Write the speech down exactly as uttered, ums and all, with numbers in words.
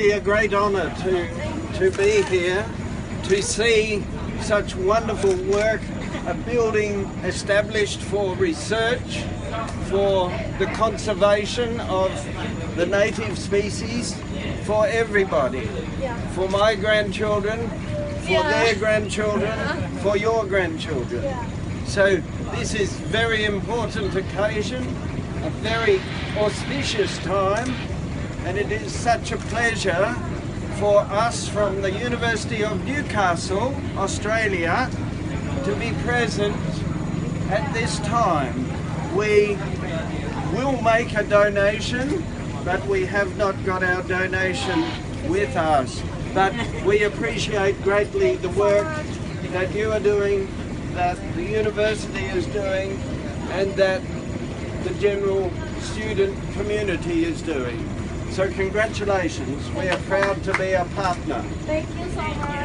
really a great honour to, to be here, to see such wonderful work, a building established for research, for the conservation of the native species, for everybody, for my grandchildren, for Yeah. their grandchildren, for your grandchildren. Yeah. So this is very important occasion, a very auspicious time, and it is such a pleasure for us from the University of Newcastle, Australia, to be present at this time. We will make a donation, but we have not got our donation with us. But we appreciate greatly the work that you are doing, that the university is doing, and that the general student community is doing. So congratulations, we are proud to be a partner. Thank you so much.